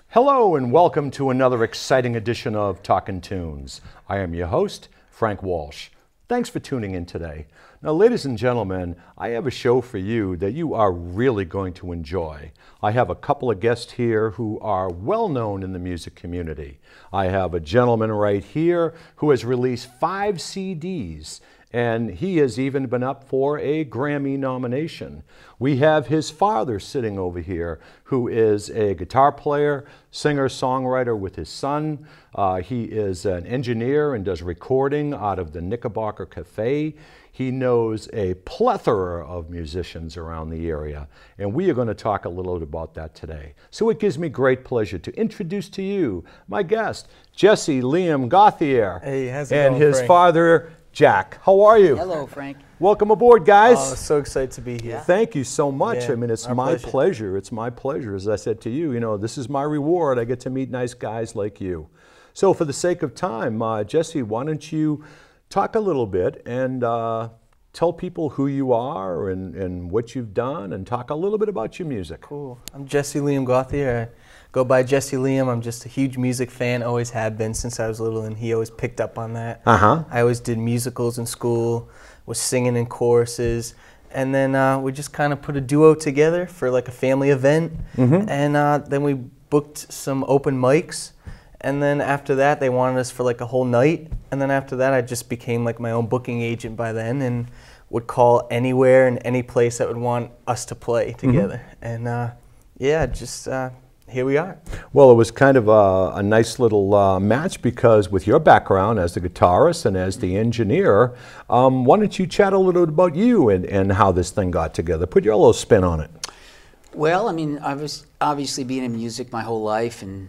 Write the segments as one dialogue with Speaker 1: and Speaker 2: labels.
Speaker 1: Hello and welcome to another exciting edition of Talkin' Tunes. I am your host, Frank Walsh. Thanks for tuning in today. Now, ladies and gentlemen, I have a show for you that you are really going to enjoy. I have a couple of guests here who are well known in the music community. I have a gentleman right here who has released 5 CDs, and he has even been up for a Grammy nomination. We have his father sitting over here, who is a guitar player, singer-songwriter with his son. He is an engineer and does recording out of the Knickerbocker Cafe. He knows a plethora of musicians around the area, and we are going to talk a little bit about that today. So it gives me great pleasure to introduce to you my guest, Jesse Liam Gauthier,
Speaker 2: hey, how's it
Speaker 1: and
Speaker 2: going,
Speaker 1: his
Speaker 2: Frank?
Speaker 1: father, Jack. How are you?
Speaker 3: Hello, Frank.
Speaker 1: Welcome aboard, guys.
Speaker 2: Oh, so excited to be here.
Speaker 3: Yeah.
Speaker 1: Thank you so much.
Speaker 2: Yeah,
Speaker 1: I mean, it's
Speaker 2: our
Speaker 1: my
Speaker 2: pleasure.
Speaker 1: pleasure. It's my pleasure. As I said to you, this is my reward. I get to meet nice guys like you. So for the sake of time, Jesse, why don't you talk a little bit and tell people who you are and what you've done, and talk a little bit about your music.
Speaker 2: Cool. I'm Jesse Liam Gauthier. I go by Jesse Liam. I'm just a huge music fan, always have been since I was little, and he always picked up on that. I always did musicals in school, was singing in choruses, and then we just kind of put a duo together for like a family event, and then we booked some open mics, and then after that they wanted us for like a whole night, and then after that I just became like my own booking agent by then, and would call anywhere and any place that would want us to play together. And yeah, just here we are.
Speaker 1: Well, it was kind of a nice little match, because with your background as the guitarist and as the engineer, why don't you chat a little bit about you and how this thing got together? Put your little spin on it.
Speaker 3: Well, I mean, I was obviously being in music my whole life, and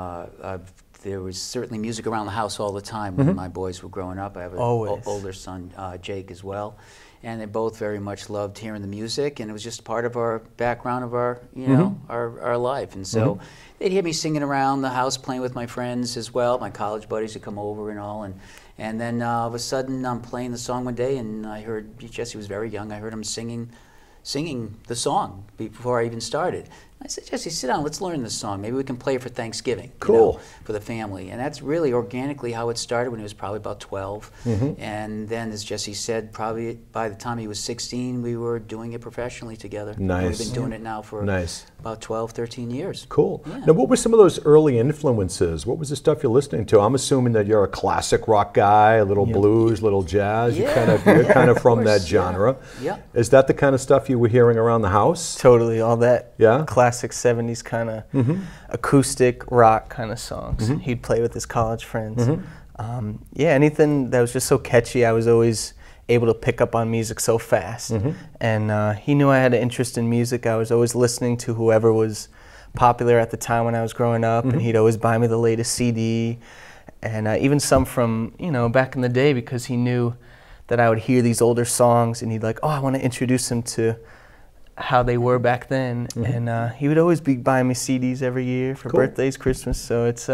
Speaker 3: there was certainly music around the house all the time when my boys were growing up. I have an older son, Jake, as well, and they both very much loved hearing the music, and it was just part of our background of our, our life. And so they'd hear me singing around the house, playing with my friends as well. My college buddies would come over and all, and then all of a sudden I'm playing the song one day, and I heard, Jesse was very young, I heard him singing the song before I even started. I said, Jesse, sit down, let's learn this song. Maybe we can play it for Thanksgiving.
Speaker 1: Cool.
Speaker 3: For the family. And that's really organically how it started when he was probably about 12. And then, as Jesse said, probably by the time he was 16, we were doing it professionally together.
Speaker 1: Nice.
Speaker 3: And we've been doing it now for about 12, 13 years.
Speaker 1: Cool.
Speaker 3: Yeah.
Speaker 1: Now, what were some of those early influences? What was the stuff you're listening to? I'm assuming that you're a classic rock guy, a little blues, a little jazz.
Speaker 3: Yeah.
Speaker 1: You're kind of from that genre.
Speaker 3: Yeah.
Speaker 1: Is that the kind of stuff you were hearing around the house?
Speaker 2: Totally, all that
Speaker 1: Yeah?
Speaker 2: classic 70s kind of acoustic rock kind of songs. He'd play with his college friends. Yeah, anything that was just so catchy, I was always able to pick up on music so fast. And he knew I had an interest in music. I was always listening to whoever was popular at the time when I was growing up, and he'd always buy me the latest CD, and even some from, back in the day, because he knew that I would hear these older songs, and he'd like, oh, I want to introduce him to how they were back then. And he would always be buying me CDs every year for birthdays, Christmas. So it's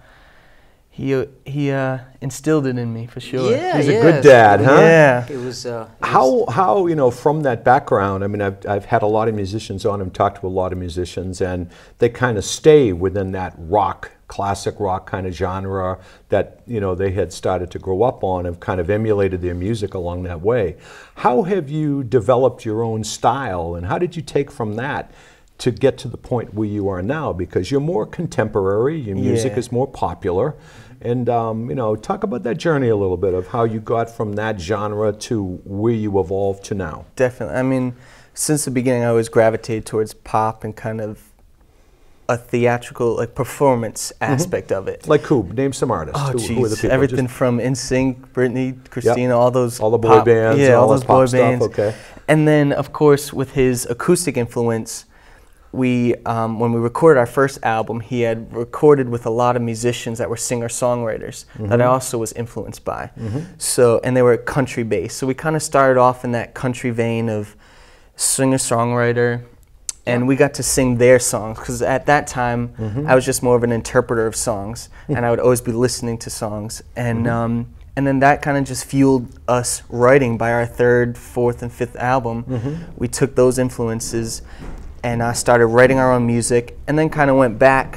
Speaker 2: he instilled it in me for sure.
Speaker 3: Yeah,
Speaker 1: He's a good dad, huh?
Speaker 2: Yeah.
Speaker 3: It was,
Speaker 1: How from that background, I mean, I've had a lot of musicians on and talked to a lot of musicians, and they kind of stay within that classic rock kind of genre that they had started to grow up on, and kind of emulated their music along that way. How have you developed your own style, and how did you take from that to get to the point where you are now? Because you're more contemporary, your music is more popular, and talk about that journey a little bit of how you got from that genre to where you evolved to now.
Speaker 2: Definitely. I mean, since the beginning, I always gravitated towards pop and kind of a theatrical, like, performance aspect of it.
Speaker 1: Like who? Name some artists.
Speaker 2: Oh,
Speaker 1: who are the people?
Speaker 2: Everything from NSYNC, Britney, Christina, all those
Speaker 1: all the boy bands,
Speaker 2: yeah, all
Speaker 1: those
Speaker 2: those boy
Speaker 1: pop
Speaker 2: bands.
Speaker 1: Stuff, okay.
Speaker 2: And then, of course, with his acoustic influence, we when we recorded our first album, he had recorded with a lot of musicians that were singer-songwriters that I also was influenced by. So, and they were country based. So we kind of started off in that country vein of singer-songwriter. And we got to sing their songs, because at that time, I was just more of an interpreter of songs, and I would always be listening to songs. And then that kind of just fueled us writing. By our third, fourth, and fifth album, we took those influences and started writing our own music, and then kind of went back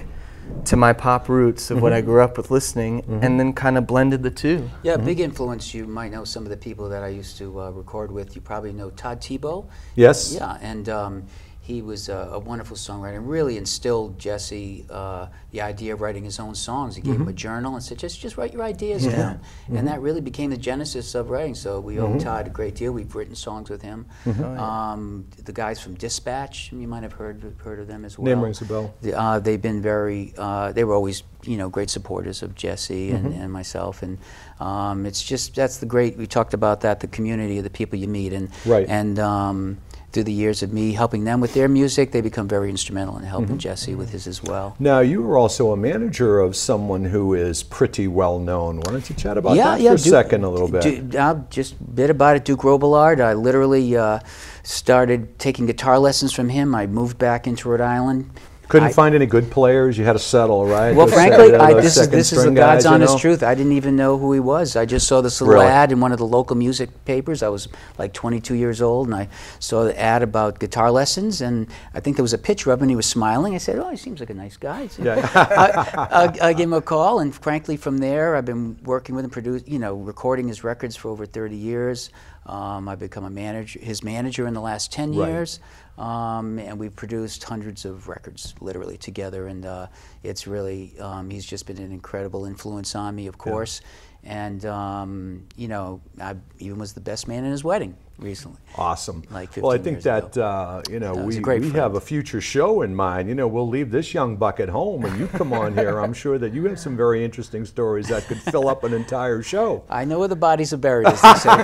Speaker 2: to my pop roots of what I grew up with listening, and then kind of blended the two.
Speaker 3: Yeah, big influence. You might know some of the people that I used to record with. You probably know Todd Tebow.
Speaker 1: Yes.
Speaker 3: Yeah, and he was a wonderful songwriter and really instilled Jesse the idea of writing his own songs. He gave him a journal and said, just write your ideas down. And that really became the genesis of writing. So we owe Todd a great deal. We've written songs with him. The guys from Dispatch, you might have heard of them as well.
Speaker 1: Name rings a bell.
Speaker 3: They've been very, they were always, great supporters of Jesse and myself. And it's just, that's the great, we talked about that, the community of the people you meet. And, and through the years of me helping them with their music, they become very instrumental in helping Jesse with his as well.
Speaker 1: Now, you were also a manager of someone who is pretty well known. Why don't you chat about that for a second a little bit?
Speaker 3: Just a bit about it. Duke Robillard. I literally started taking guitar lessons from him. I moved back into Rhode Island.
Speaker 1: Couldn't find any good players. You had to settle, right?
Speaker 3: Well, frankly, this is the God's honest truth. I didn't even know who he was. I just saw this little ad in one of the local music papers. I was like 22 years old, and I saw the ad about guitar lessons, and I think there was a picture of him, and he was smiling. I said, oh, he seems like a nice guy. So I gave him a call, and frankly, from there, I've been working with him, recording his records for over 30 years. I've become his manager in the last 10 years. And we've produced hundreds of records literally together, and it's really, he's just been an incredible influence on me, of course. And I even was the best man in his wedding recently.
Speaker 1: Awesome.
Speaker 3: Like 15
Speaker 1: well, I think
Speaker 3: years
Speaker 1: that
Speaker 3: ago.
Speaker 1: we have a future show in mind. We'll leave this young buck at home, and you come on here. I'm sure that you have some very interesting stories that could fill up an entire show.
Speaker 3: I know where the bodies are buried, as they say.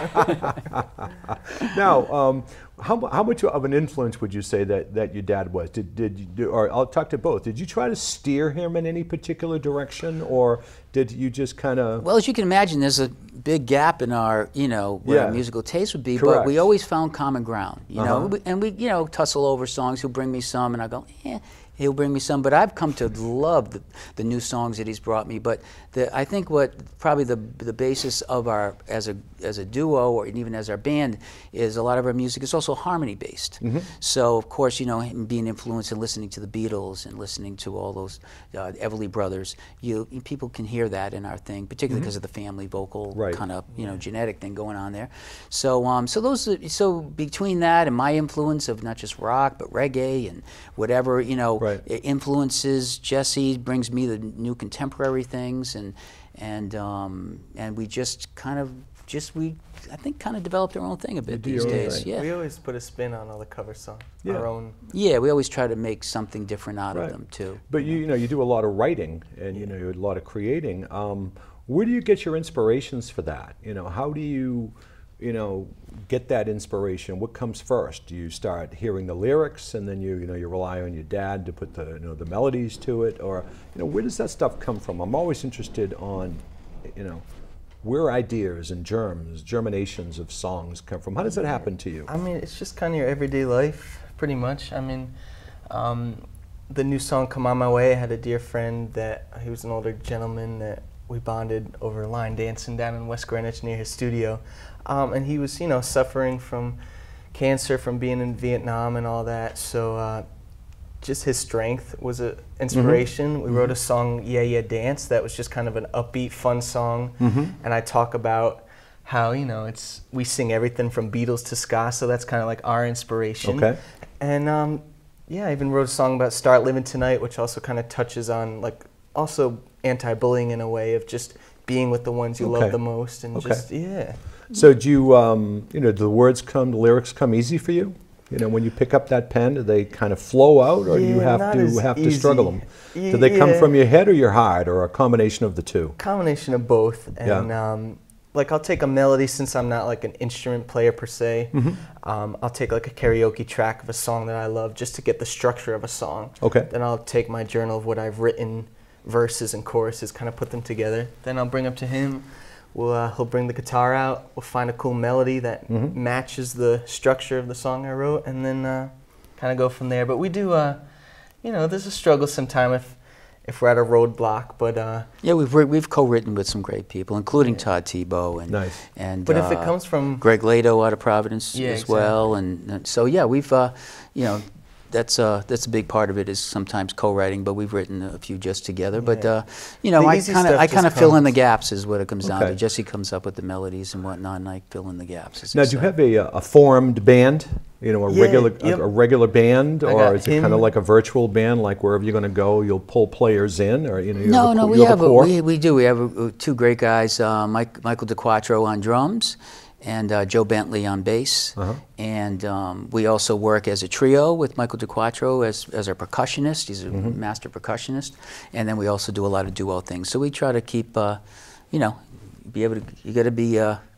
Speaker 1: Now, how much of an influence would you say that your dad was? Or I'll talk to both. Did you try to steer him in any particular direction, or did you just kind of?
Speaker 3: Well, as you can imagine, there's a big gap in our, where our musical taste would be.
Speaker 1: Correct.
Speaker 3: But we always found common ground, and we, tussle over songs. He'll bring me some, and I go, yeah. He'll bring me some, but I've come to love the new songs that he's brought me. But I think what probably the basis of our as a duo, or even as our band, is a lot of our music is also harmony based. So of course, him being influenced and listening to the Beatles and listening to all those Everly Brothers, people can hear that in our thing, particularly because of the family vocal kind of genetic thing going on there. So so between that and my influence of not just rock but reggae and whatever it influences Jesse, brings me the new contemporary things, and we just kind of I think kind of developed our own thing a bit these days. Yeah.
Speaker 2: We always put a spin on all the cover songs. Our own.
Speaker 3: Yeah, we always try to make something different out of them too.
Speaker 1: But you do a lot of writing, and you do a lot of creating. Where do you get your inspirations for that? How do you get that inspiration? What comes first? Do you start hearing the lyrics, and then you rely on your dad to put the melodies to it, or where does that stuff come from? I'm always interested on where ideas and germinations of songs come from. How does that happen to you?
Speaker 2: I mean, it's just kind of your everyday life, pretty much. I mean, the new song "Come On My Way," I had a dear friend that he was an older gentleman that we bonded over line dancing down in West Greenwich near his studio. And he was, suffering from cancer from being in Vietnam and all that. So just his strength was an inspiration. We wrote a song, Yeah, Yeah, Dance, that was just kind of an upbeat, fun song. And I talk about how, we sing everything from Beatles to ska, so that's kind of like our inspiration.
Speaker 1: Okay.
Speaker 2: And I even wrote a song about Start Living Tonight, which also kind of touches on, like, also anti-bullying in a way of just being with the ones you love the most, and
Speaker 1: So do you, do the words the lyrics come easy for you? When you pick up that pen, do they kind of flow out, or do you have to struggle them? Do they come from your head or your heart, or a combination of the two?
Speaker 2: Combination of both. And like I'll take a melody, since I'm not like an instrument player per se. I'll take like a karaoke track of a song that I love just to get the structure of a song. Okay. Then I'll take my journal of what I've written, verses and choruses, kind of put them together. Then I'll bring them to him. He'll bring the guitar out. We'll find a cool melody that matches the structure of the song I wrote, and then kind of go from there. But we do, there's a struggle sometime if we're at a roadblock. But
Speaker 3: yeah, we've co-written with some great people, including Todd Tebow and
Speaker 2: but if it comes from
Speaker 3: Greg Lato out of Providence as well, and so yeah, we've that's a big part of it, is sometimes co-writing, but we've written a few just together. But you know, I kind of fill in the gaps is what it comes down to. Jesse comes up with the melodies and whatnot, and I fill in the gaps.
Speaker 1: Now, do you have a formed band? You know, a regular band, or is it kind of like a virtual band? Like wherever you're going to go, you'll pull players in, or you know?
Speaker 3: No, we do. We have two great guys, Michael DeQuattro on drums, and Joe Bentley on bass. And we also work as a trio with Michael DeQuattro as our percussionist. He's a master percussionist, and then we also do a lot of duo things. So we try to keep, you know, you got to be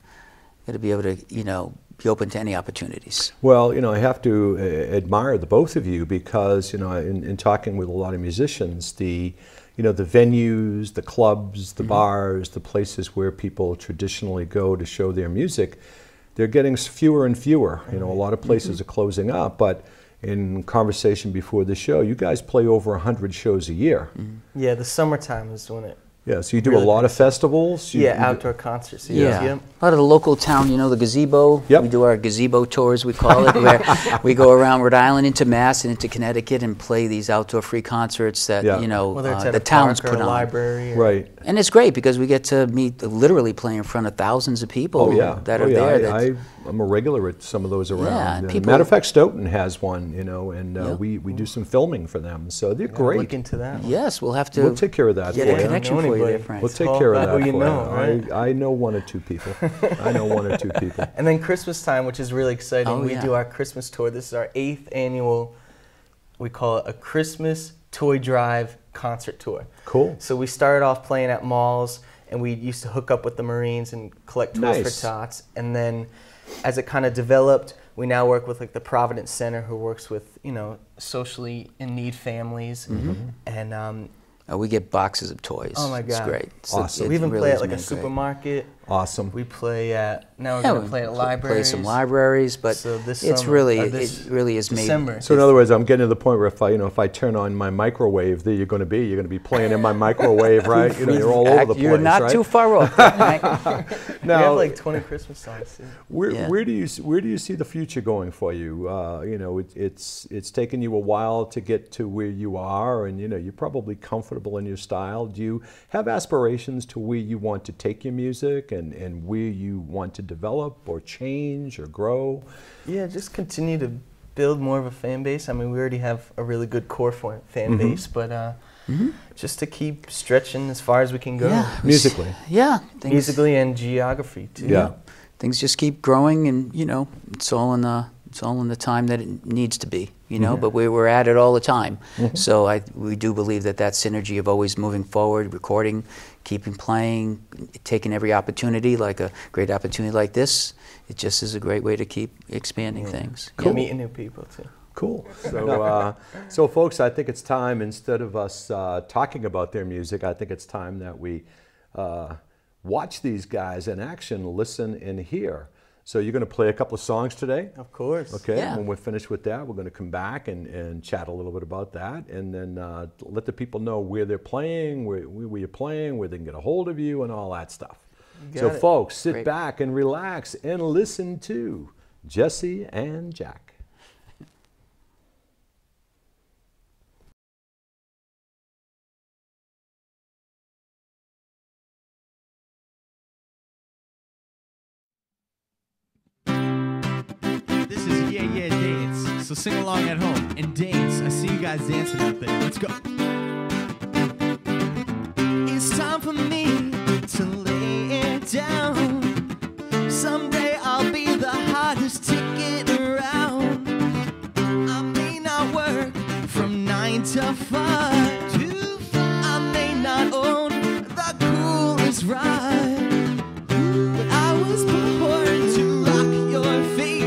Speaker 3: able to, you know, be open to any opportunities.
Speaker 1: Well, you know, I have to admire the both of you, because, you know, in talking with a lot of musicians, the venues, the clubs, the bars, the places where people traditionally go to show their music, they're getting fewer and fewer. You know, a lot of places are closing up, but in conversation before the show, you guys play over 100 shows a year.
Speaker 2: Yeah, the summertime is when it...
Speaker 1: Yeah, so you do a lot of festivals?
Speaker 2: Outdoor concerts.
Speaker 3: Yeah. A lot of the local town, you know, the gazebo. We do our gazebo tours, we call it, where we go around Rhode Island into Mass and into Connecticut and play these outdoor free concerts that, you know, the towns put on.
Speaker 2: Library.
Speaker 1: Right.
Speaker 3: And it's great because we get to literally play in front of thousands of people that are there.
Speaker 1: I'm a regular at some of those around.
Speaker 3: Yeah, and
Speaker 1: matter of fact, Stoughton has one, you know, and we do some filming for them, so they're great.
Speaker 2: Look into that.
Speaker 3: Yes, we'll have to.
Speaker 1: We'll take care of that.
Speaker 3: Get a connection for you there, Frank.
Speaker 1: We'll take care of that.
Speaker 2: Who you know, right?
Speaker 1: I know one or two people. I know one or two people.
Speaker 2: And then Christmas time, which is really exciting. We do our Christmas tour. This is our 8th annual. We call it a Christmas Toy Drive concert tour.
Speaker 1: Cool.
Speaker 2: So we started off playing at malls, and we used to hook up with the Marines and collect toys for tots, and then as it kind of developed, we now work with like the Providence Center, who works with, you know, socially in need families, and
Speaker 3: we get boxes of toys.
Speaker 2: Oh my God,
Speaker 3: it's great.
Speaker 1: Awesome.
Speaker 2: We even play at like a supermarket.
Speaker 1: Awesome.
Speaker 2: We play at we're going to play at libraries.
Speaker 3: Play some libraries, but
Speaker 2: so this
Speaker 3: it's
Speaker 2: summer,
Speaker 3: really it really is
Speaker 2: December.
Speaker 1: So in other words, I'm getting to the point where if I turn on my microwave, there you're going to be playing in my microwave, right? You know, you're all over the place.
Speaker 3: You're not too far off.
Speaker 2: Now, we have like 20 Christmas songs too.
Speaker 1: Where do you see the future going for you? You know, it's taken you a while to get to where you are, and you know, you're probably comfortable in your style. Do you have aspirations to where you want to take your music and where you want to develop or change or grow?
Speaker 2: Yeah, just continue to build more of a fan base. I mean, we already have a really good core fan base, but just to keep stretching as far as we can go.
Speaker 3: Yeah.
Speaker 1: Musically.
Speaker 3: Yeah.
Speaker 2: Musically and geography too.
Speaker 1: Yeah.
Speaker 3: Things just keep growing, and you know, it's all in the time that it needs to be, you know, but we're at it all the time. So we do believe that synergy of always moving forward, recording, keeping playing, taking every opportunity, like a great opportunity like this, it just is a great way to keep expanding things.
Speaker 2: Cool. Yeah, meeting new people too.
Speaker 1: Cool. So, so folks, I think it's time, instead of us talking about their music, I think it's time that we watch these guys in action, listen and hear. So you're going to play a couple of songs today?
Speaker 2: Of course.
Speaker 1: Okay,
Speaker 3: yeah.
Speaker 1: When we're finished with that, we're going to come back and chat a little bit about that, and then let the people know where they're playing, where you're playing, where they can get a hold of you, and all that stuff. So folks, sit back and relax and listen to Jesse and Jack.
Speaker 4: Yeah, dance. So sing along at home and dance. I see you guys dancing out there. Let's go. It's time for me to lay it down. Someday I'll be the hottest ticket around. I may not work from 9 to 5. I may not own the coolest ride, but I was born to rock your feet.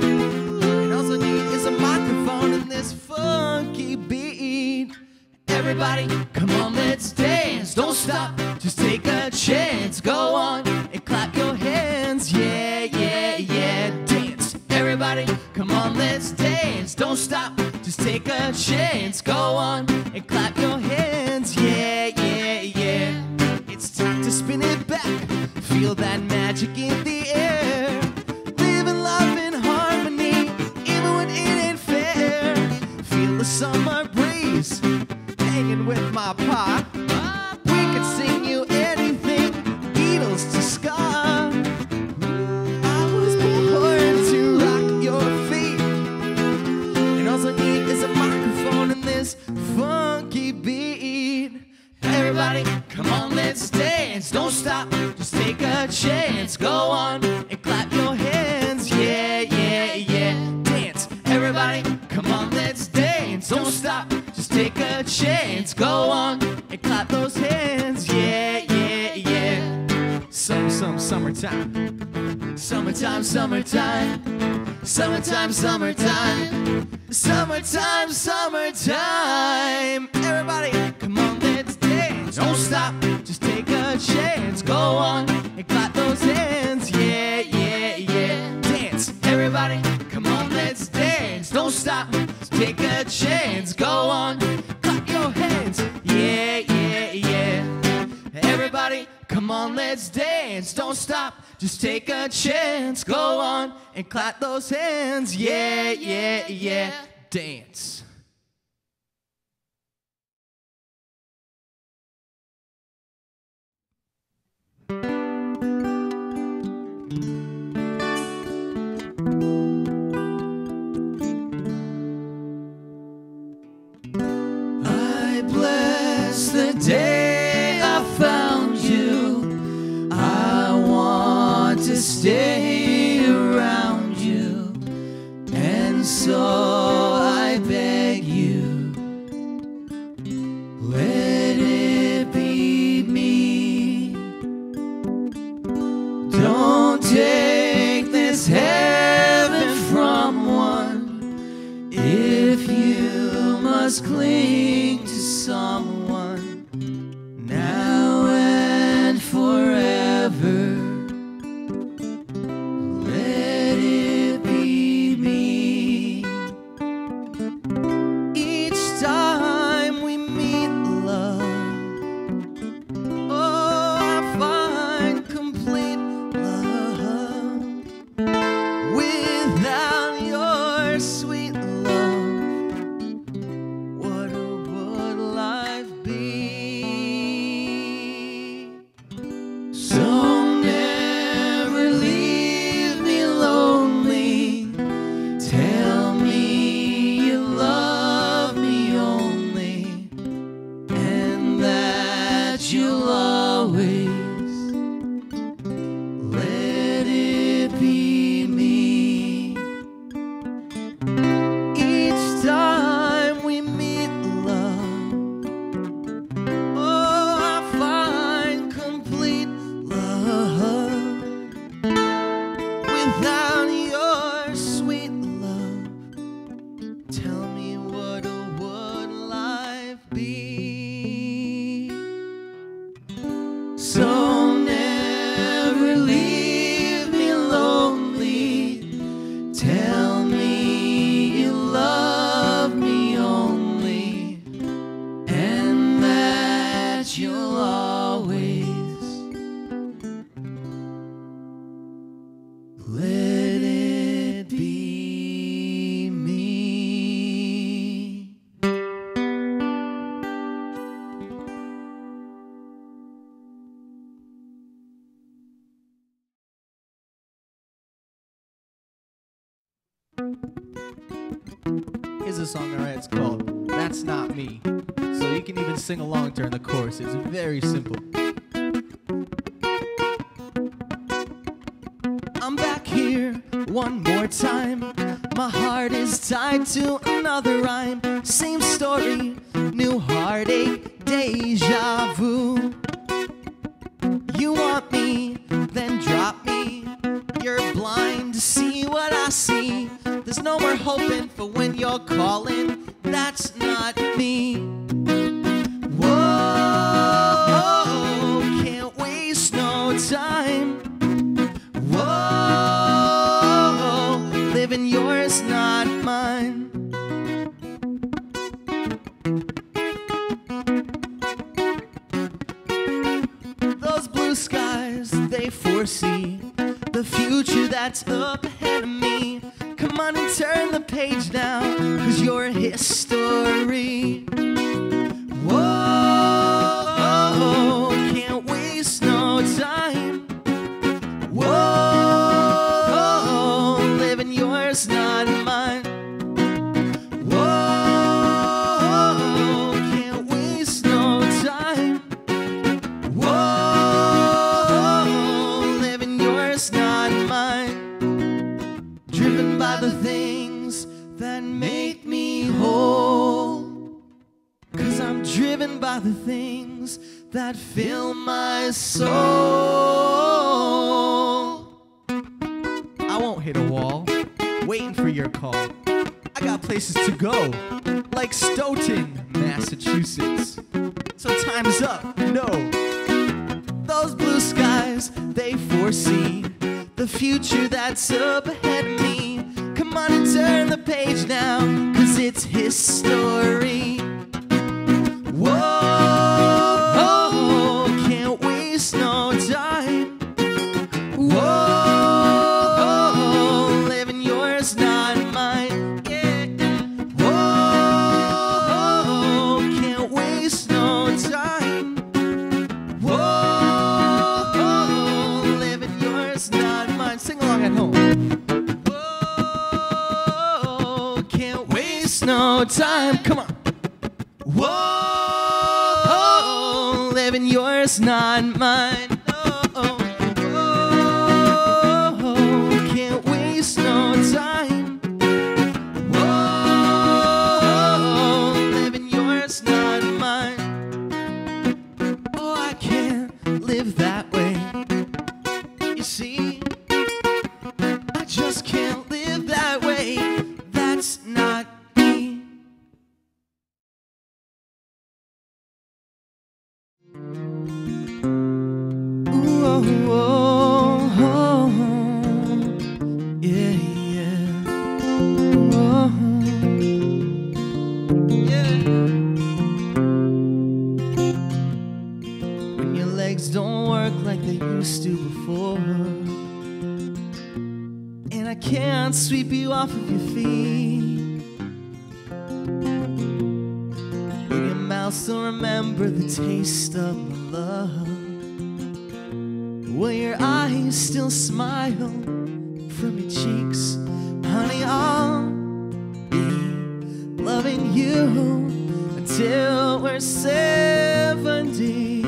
Speaker 4: Funky beat. Everybody, come on, let's dance. Don't stop, just take a chance. Go on and clap your hands. Yeah, yeah, yeah, dance. Everybody, come on, let's dance. Don't stop, just take a chance. Go on and clap your hands. Yeah, yeah, yeah. It's time to spin it back. Feel that magic in the air. Live and love in harmony, even when it ain't fair. was hanging with my pa. We could sing you anything, Beatles to ska. I was born to rock your feet, and all I need is a microphone and this funky beat. Everybody, come on, let's dance. Don't stop, just take a chance. Go on and clap your hands. Yeah, yeah, yeah. Dance. Everybody, come on, let's dance. Don't stop, just take a chance. Go on and clap those hands. Yeah, yeah, yeah. Summertime. Summertime, summertime. Summertime, summertime. Summertime, summertime. Everybody, come on, let's dance. Don't stop, just take a chance. Go on and clap those hands. Yeah, yeah, yeah. Dance. Everybody, come on, let's dance. Don't stop, just take a chance. Go on, clap your hands. Yeah, yeah, yeah. Everybody, come on, let's dance. Don't stop, just take a chance. Go on and clap those hands. Yeah, yeah, yeah. Dance. I bless the day I found you. I want to stay around you, and so I beg you, let it be me. Don't take this heaven from one. If you must cling to someone now and forever, let it be me. Each time we meet, love, oh, I find complete love. Without your sweet love, what would life be? So never leave me lonely. Tell me you love me only, and that you'll always let it be me. Each time we meet, love, oh, I find complete love. Without your sweet love, tell me what would life be? So never leave me lonely. Tell me you love me only, and that you'll always let it be me. Here's a song I write. It's called That's Not Me. So you can even sing along during the chorus. It's very simple. I'm back here one more time. My heart is tied to another rhyme. Same story, new heartache, deja vu. You want me, then drop me. You're blind to see what I see. There's no more hoping for when you're calling. That's not me. Whoa, can't waste no time. Whoa, living yours, not mine. Those blue skies, they foresee the future that's up ahead of me. Come on and turn the page now, 'cause you're history. driven by the things that fill my soul. I won't hit a wall, waiting for your call. I got places to go, like Stoughton, Massachusetts. So time's up, no. Those blue skies, they foresee the future that's up ahead of me. Come on and turn the page now, 'cause it's history. Whoa, can't waste no time. Whoa, living yours, not mine. Yeah. Whoa, can't waste no time. Whoa, living yours, not mine. Sing along at home. Whoa, can't waste no time. Come on. Whoa, living yours, not mine. Oh, whoa, can't waste no time. Whoa, living yours, not mine. Oh, I can't live that way. You see, I just can't live that way. That's not me. Ooh, oh, oh, oh, yeah, yeah. Oh, yeah. When your legs don't work like they used to before, and I can't sweep you off of your feet, will your mouth still remember the taste of my love? Will your eyes still smile from your cheeks? Honey, I'll be loving you until we're 70.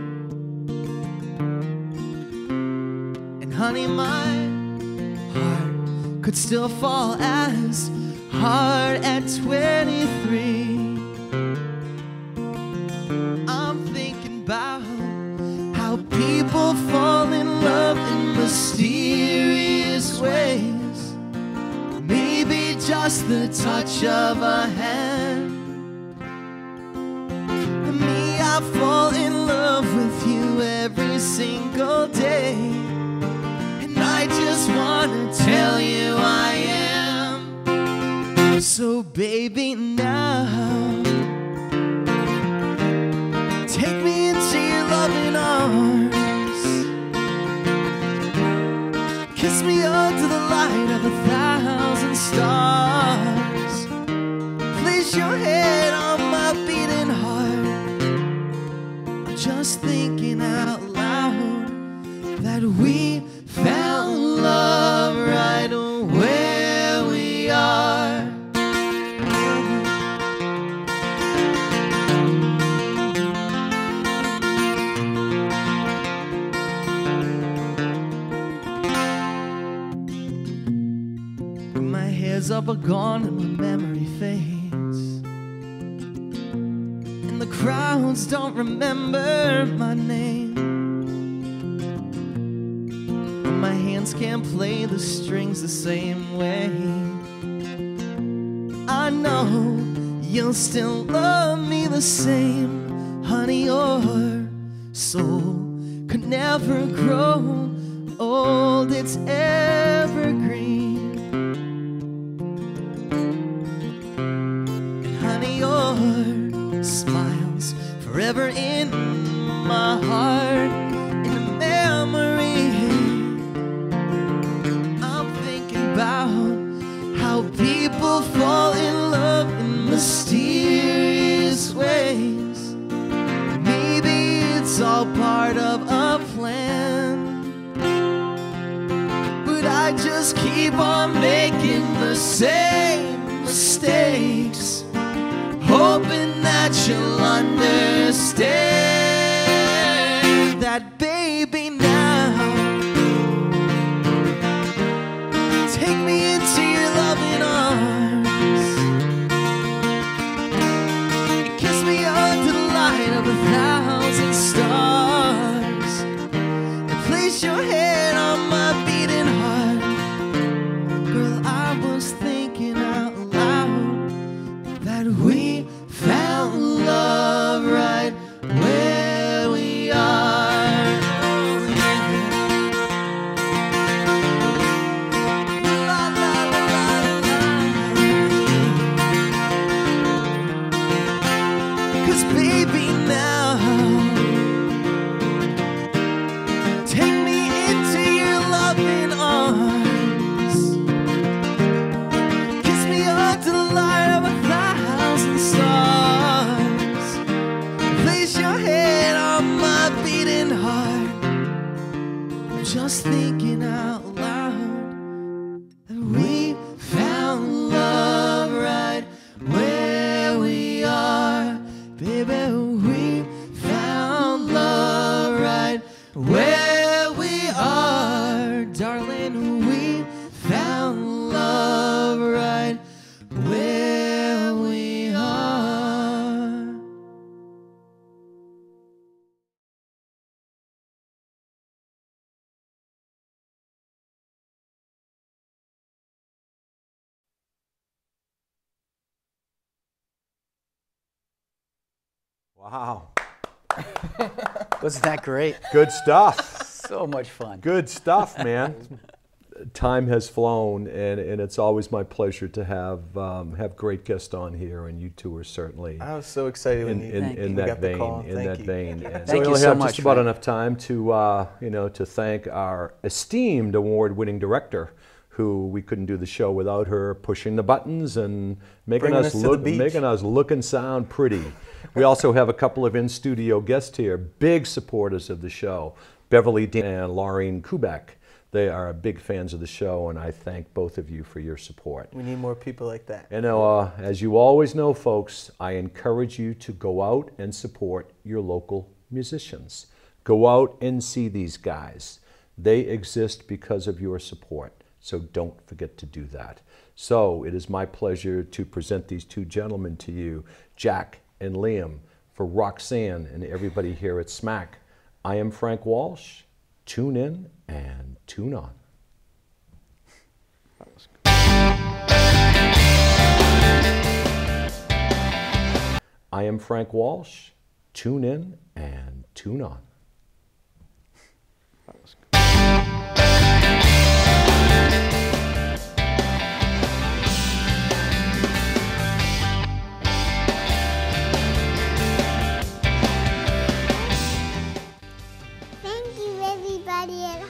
Speaker 4: And honey, my heart could still fall as hard at 23. I'm thinking about how people fall in love in mysterious ways. Maybe just the touch of a hand. Me, I fall in love with you every single day, and I just wanna tell you I am. So baby, now take me into your loving arms. Kiss me under the light of 1,000 stars. Place your head on my beating heart. I'm just thinking out loud that we found love right where we are. My hairs up are gone and my memory fades, and the crowds don't remember my name. My hands can't play the strings the same way. I know you'll still love me the same. Honey, your soul could never grow old, it's evergreen. Your smiles forever in my heart, in a memory. I'm thinking about how people fall in love in mysterious ways. Maybe it's all part of a plan, but I just keep on making the same mistakes, hoping that you'll understand that, baby, now take me into your loving arms and kiss me under the 'cause baby now take me into your loving arms, kiss me under the light of 1,000 stars, place your head on my beating heart. I'm just thinking out loud that we found love right where we are, baby. We found love right where we are, darling. We found love right where we are.
Speaker 1: Wow.
Speaker 3: Wasn't that great?
Speaker 1: Good stuff.
Speaker 3: So much fun.
Speaker 1: Good stuff, man. Time has flown, and it's always my pleasure to have great guests on here, and you two are certainly
Speaker 2: I was so excited when
Speaker 1: in that vein. In that vein. And
Speaker 3: Thank
Speaker 1: so
Speaker 3: you
Speaker 1: we
Speaker 3: so
Speaker 1: have
Speaker 3: much,
Speaker 1: just about
Speaker 3: Frank.
Speaker 1: enough time to to thank our esteemed award-winning director, who we couldn't do the show without her pushing the buttons and making
Speaker 2: Bringing
Speaker 1: us
Speaker 2: us to the
Speaker 1: look
Speaker 2: beach.
Speaker 1: look and sound pretty. We also have a couple of in-studio guests here, big supporters of the show, Beverly Dean and Laureen Kubek. They are big fans of the show, and I thank both of you for your support.
Speaker 2: We need more people like that.
Speaker 1: And as you always know, folks, I encourage you to go out and support your local musicians. Go out and see these guys. They exist because of your support, so don't forget to do that. So it is my pleasure to present these two gentlemen to you, Jack and Liam, for Roxanne and everybody here at SMAC. I am Frank Walsh. Tune in and tune on. I am Frank Walsh. Tune in and tune on.
Speaker 5: Thank you, everybody at